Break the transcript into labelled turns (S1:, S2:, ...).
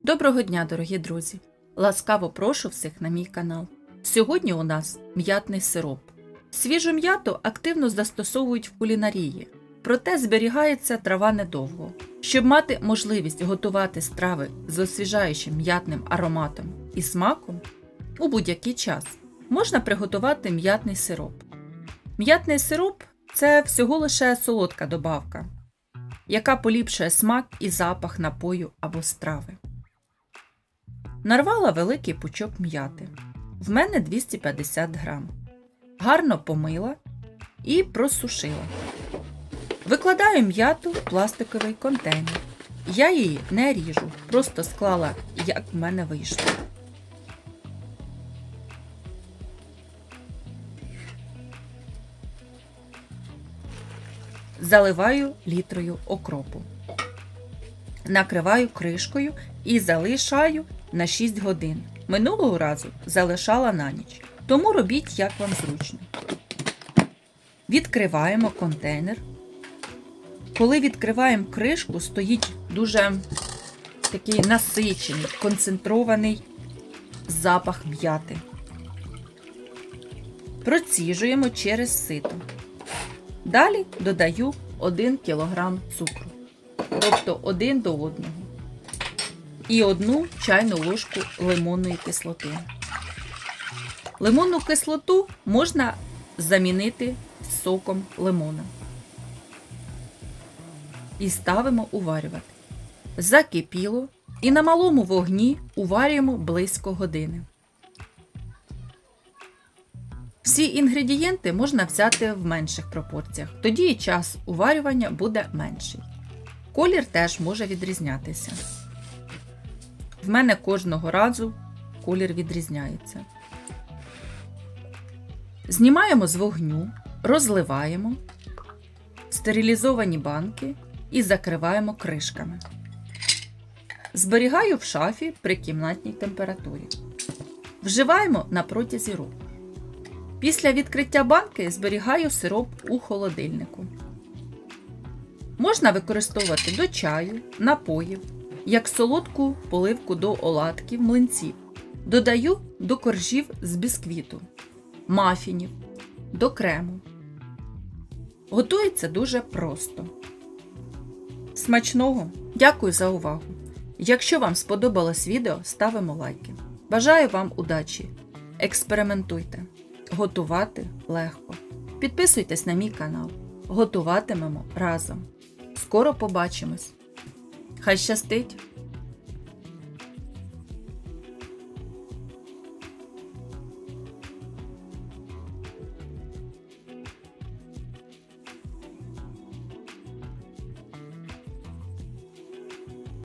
S1: Доброго дня, дорогі друзі! Ласкаво прошу всіх на мій канал. Сьогодні у нас м'ятний сироп. Свіжу м'яту активно застосовують в кулінарії, проте зберігається трава недовго. Щоб мати можливість готувати страви з освіжаючим м'ятним ароматом і смаком, у будь-який час можна приготувати м'ятний сироп. М'ятний сироп – це всього лише солодка добавка, яка поліпшує смак і запах напою або страви. Нарвала великий пучок м'яти. В мене 250 грам. Гарно помила і просушила. Викладаю м'яту в пластиковий контейнер. Я її не ріжу, просто склала, як в мене вийшло. Заливаю літрою окропу. Накриваю кришкою і залишаю на 6 годин. Минулого разу залишала на ніч, тому робіть, як вам зручно. Відкриваємо контейнер. Коли відкриваємо кришку, стоїть дуже такий насичений, концентрований запах м'яти. Проціжуємо через сито. Далі додаю 1 кг цукру, тобто 1 до 1. І 1 чайну ложку лимонної кислоти. Лимонну кислоту можна замінити соком лимона. І ставимо уварювати. Закипіло і на малому вогні уварюємо близько години. Всі інгредієнти можна взяти в менших пропорціях, тоді і час уварювання буде менший. Колір теж може відрізнятися. В мене кожного разу колір відрізняється. Знімаємо з вогню, розливаємо стерилізовані банки і закриваємо кришками. Зберігаю в шафі при кімнатній температурі. Вживаємо на протязі року. Після відкриття банки зберігаю сироп у холодильнику. Можна використовувати до чаю, напоїв, як солодку поливку до оладків, млинців. Додаю до коржів з бісквіту, мафінів, до крему. Готується дуже просто. Смачного! Дякую за увагу! Якщо вам сподобалось відео, ставимо лайки. Бажаю вам удачі! Експериментуйте! Готувати легко. Підписуйтесь на мій канал. Готуватимемо разом. Скоро побачимось. Хай щастить!